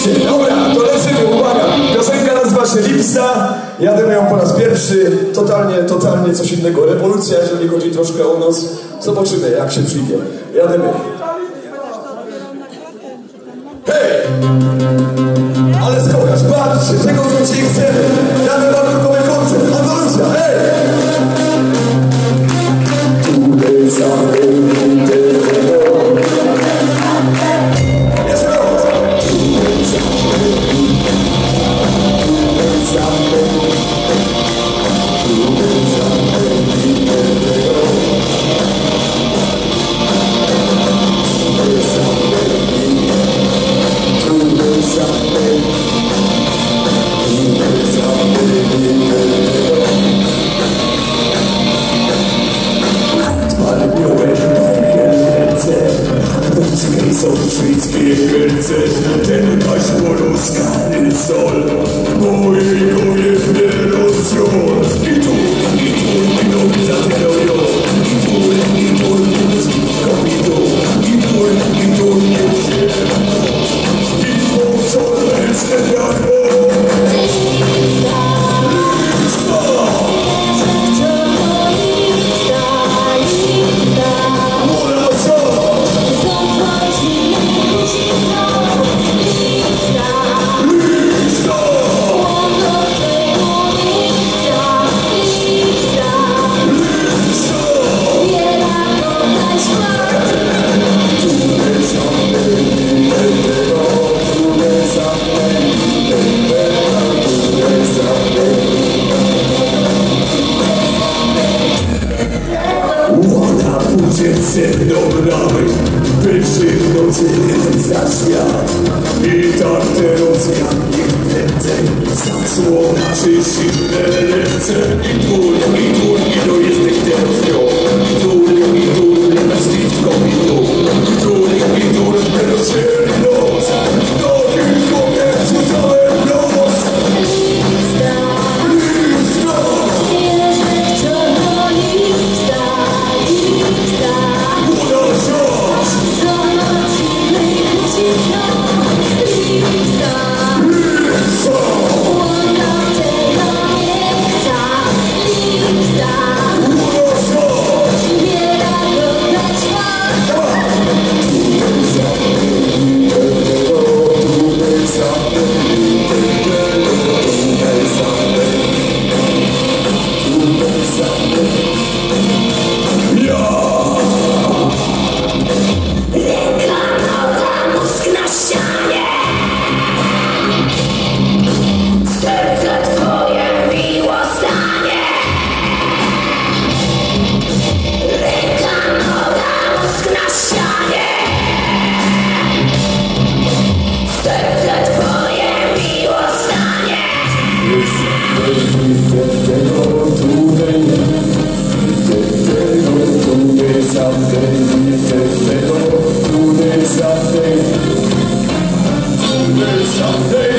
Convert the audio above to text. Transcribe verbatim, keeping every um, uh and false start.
Patrzcie, dobra, to lecimy, uwaga. Piosenka nazywa się Lipsta. Jadę ją po raz pierwszy. Totalnie, totalnie coś innego. Rewolucja, jeżeli chodzi troszkę o nos. Zobaczymy, jak się przyjdzie. Jademy. Hej! Ale skochasz, patrzcie, czego wróci chcemy. Jadę Barbórkowy koncert. Rewolucja, hej! Są wszystkie serce, ten nasz poluskany sol, mojego jedne rozdział. I tu, i tu, i nogi zaterują. I tu, i tu, i tu, i tu, i tu, i tu, i poczorne szczepiarne. Ze dobramy wyższych nocy za świat. I tak teraz jak niechęcej zasłona czy silne ręce. I tul, i tul, i to jesteś teraz nią. I tul, i tul, na śliwko i tul. I tul, i tul, teraz się los. To tylko wiesz, całe los. Lipsta, lipsta. Wierzę w czarno lipsta, lipsta. Someday